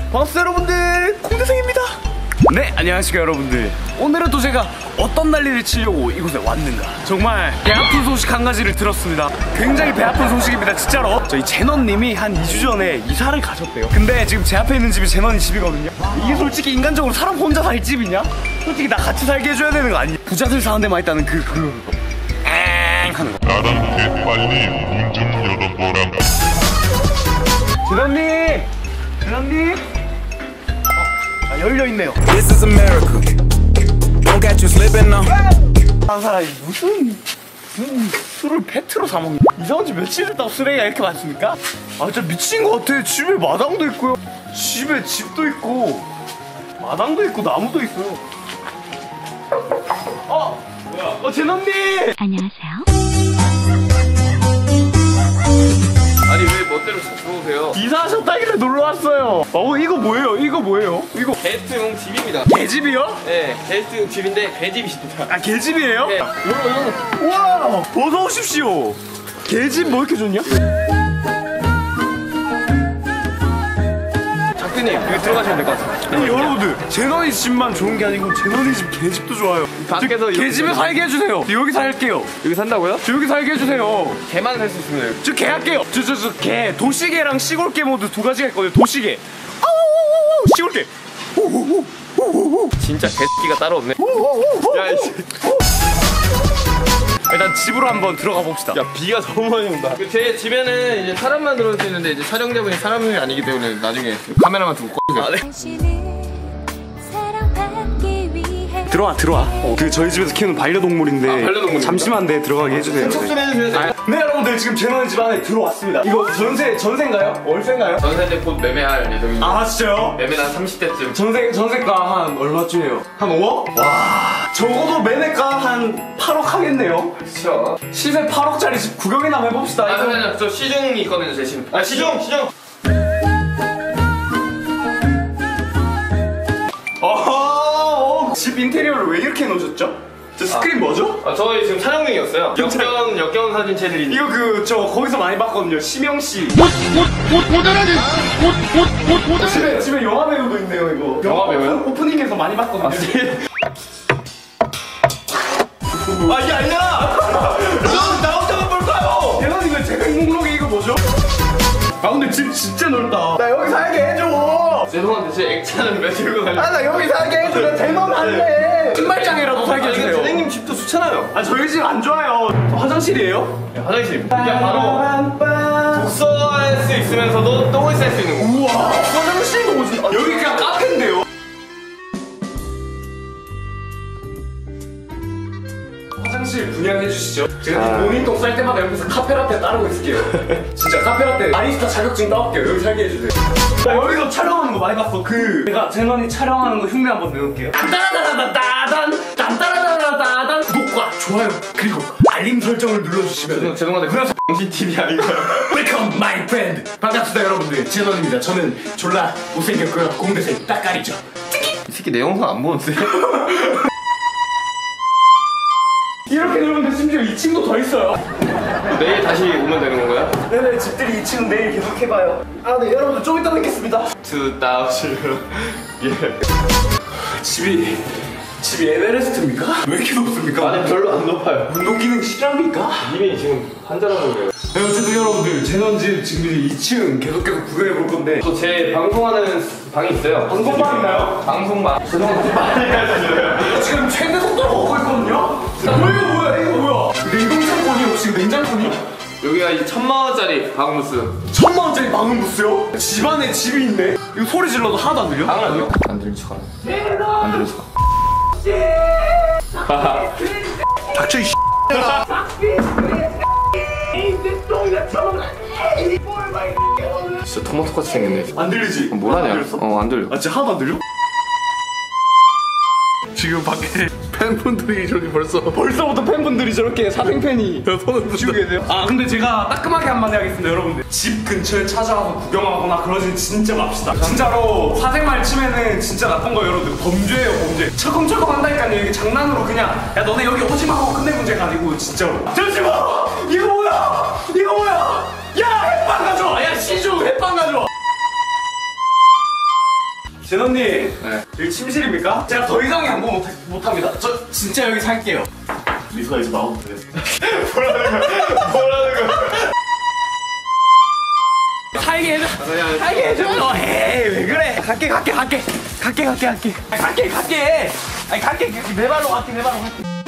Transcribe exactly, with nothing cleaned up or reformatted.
반갑습니다 여러분들, 공대생입니다. 네, 안녕하십니까 여러분들. 오늘은 또 제가 어떤 난리를 치려고 이곳에 왔는가. 정말 배 아픈 소식 한 가지를 들었습니다. 굉장히 배 아픈 소식입니다 진짜로. 저희 제너님이 한 이 주 전에 이사를 가셨대요. 근데 지금 제 앞에 있는 집이 제너님 집이거든요. 이게 솔직히 인간적으로 사람 혼자 살 집이냐? 솔직히 나 같이 살게 해줘야 되는 거 아니야? 부자들 사는 데만 있다는 그 그거 그거 엥 하는 거. 나랑 개빨리 문 좀 열어보라. 제너님! 제너님! 어, 아, 열려있네요. This is America. Don't get you slipping now. 한 사람이 무슨 무슨 술을 페트로 사 먹는 이상한 지 며칠 됐다고 쓰레기가 이렇게 많습니까? 아 진짜 미친 것 같아. 집에 마당도 있고요. 집에 집도 있고 마당도 있고 나무도 있어요. 어! 뭐야? 어 제너님! 안녕하세요. 아니 왜 멋대로 들어오세요? 이사하셨다길래 놀러왔어요. 어 이거 뭐예요? 이거 뭐예요? 이거 게스트용 집입니다. 개집이요? 네, 게스트용 집인데 개집이십니다. 아 개집이에요? 네. 우와! 어서 오십시오. 개집 뭐 이렇게 좋냐? 작가님 여기 들어가시면 될 것 같아요. 아니 여러분들 제너니 집만 좋은 게 아니고 제너니 집 개집도 좋아요. 밖에서 개집에 살게 해주세요. 여기 살게요. 여기 산다고요? 저 여기 살게 해주세요. 개만 살 수 있습니다. 저 개 할게요. 저 저 저 개 도시개랑 시골개 모두 두 가지가 있거든요. 도시개 아우우우우 시골개 우우우우우우 진짜 개새끼가 따로 없네. 야, 이씨. 일단 집으로 한번 들어가 봅시다. 야, 비가 너무 많이 온다. 제 집에는 이제 사람만 들어올 수 있는데 이제 촬영자분이 사람이 아니기 때문에 나중에 카메라만 두고 꺼주세요. 아, 네. 당신을 사랑받기 위해 들어와 들어와. 어, 그 저희 집에서 키우는 반려동물인데 아, 반려동물입니까? 잠시만 내 들어가게 해주세요. 좀 해주세요. 아, 네 여러분들 지금 제너니 집 안에 들어왔습니다. 이거 전세 전세인가요? 월세인가요? 전세인데 곧 매매할 예정입니다. 아 진짜요? 매매는 한 삼십 대쯤. 전세 전세가 한 얼마쯤이에요? 한 오억? 와 적어도 매매가 한 팔억 하겠네요. 그렇죠. 시세 팔억짜리 집 구경이나 한번 해봅시다. 아, 이거. 그러면 저 시중이 있거든요, 제 집. 아, 시중, 시중. 어허, 집 인테리어를 왜 이렇게 해놓으셨죠? 저 스크린 뭐죠? 아, 저희 지금 촬영 중이었어요. 역전, 역전 사진체들이. 이거 그 저 거기서 많이 봤거든요. 심영 씨. 집에 집에 영화 배우도 있네요 이거. 영화 배우요? 오픈- 오프닝에서 많이 봤거든요. 아, 네. 아 이게 아니야! 저 나오자만 볼까요? 얘는 이거 제가 목록에 이거 뭐죠? 아 근데 집 진짜 넓다. 나 여기 살게 해줘. 죄송한데 제 액자는 왜 들고 가려고? 아 나 여기 살게 해줘. 나 대만 할래. 신발장이라도 살게 아, 이거 해주세요. 선생님 집도 좋잖아요. 아 저희 집 안 좋아요. 화장실이에요? 네, 화장실입니다. 이게 바로 독서할 수 있으면서도 똥을 쌀 수 있는 거. 우와 화장실도 오지. 아, 여기 그냥 카페인데요? 화장실 분양해 주시죠. 제가 아. 모닝똥 쌀 때마다 여기서 카페라떼 따르고 있을게요. 진짜 카페라떼 바리스타 자격증 따올게요. 여기 살게 해주세요. 나 여기서 촬영하는 거 많이 봤어. 그 제가 제너니 촬영하는 거 흉내 한번 내놓을게요. 따라다라다단 딴따라다라다단 구독과 좋아요 그리고 알림 설정을 눌러주시면 죄송- 죄송한데 그래서 정신 티비 아닌가요? 웰컴 마이 프렌드. 반갑습니다 여러분들. 제너입니다. 저는 졸라 못생겼고요. 공대생 따까리죠. 이 새끼 내 영상 안 보는데? 이렇게 누르면 심지어 이 층도 더 있어요. 내일 다시 오면 되는 건가요? 네네 집들이 이 층은 내일 계속 해봐요. 아 네 여러분들 좀 이따 뵙겠습니다. 두 다우실 예. 집이 집이 에베레스트입니까? 왜 이렇게 높습니까? 아니 별로 안 높아요. 운동기능 실합니까? 이미 지금 환자라고 그래요. 네 어쨌든 여러분들 제너집 지금 이제 이 층 계속 계속 구경해 볼 건데 또 제 방송하는 방이 있어요. 방송방인가요? 방송방. 죄송한데 많이 가르쳐줘요. 지금 최대 속도로 오고 있거든요? 야, 뭐 이거 뭐야 이거 뭐야? 냉동창고니 혹시 냉장고니? 여기가 이제 천만 원짜리 방음부스. 천만 원짜리 방음 부스요? 집안에 집이 있네? 이거 소리 질러도 하나도 안 들려? 방을 안 들려? 안 들린 척 하네. 안 들린 척. 닥쳐 이 진짜 토마토같이 생겼네. 안 들리지? 뭘 하냐? 안 들렸어? 어, 안 들려. 아 진짜 하나도 안 들려? 지금 밖에 팬분들이 저기 벌써 벌써부터 팬분들이 저렇게 사생팬이 손을 붙이고 계세요? 아 근데 제가 따끔하게 한마디 하겠습니다 여러분들. 집 근처에 찾아가서 구경하거나 그러진 진짜 맙시다. 진짜로 사생활 침해는 진짜 나쁜 거예요 여러분들. 범죄예요 범죄. 철컹철컹 한다니까요. 이게 장난으로 그냥 야 너네 여기 오지마 하고 끝낼 문제가 아니고 진짜로. 잠시만 이거 뭐야 이거 뭐야 야 햇빵 가져와 야 시중 햇빵 가져와. 제노님, 네. 여기 침실입니까? 제가 더 이상 양보 못, 못합니다. 저 진짜 여기 살게요. 미소가 이제 나오면 돼. 살게 해줘. 살게 해줘. 에이, 왜 그래? 갈게, 갈게, 갈게. 갈게, 갈게, 갈게. 아니, 갈게, 갈게. 아니, 갈게. 내 발로 갈게, 내 발로 갈게.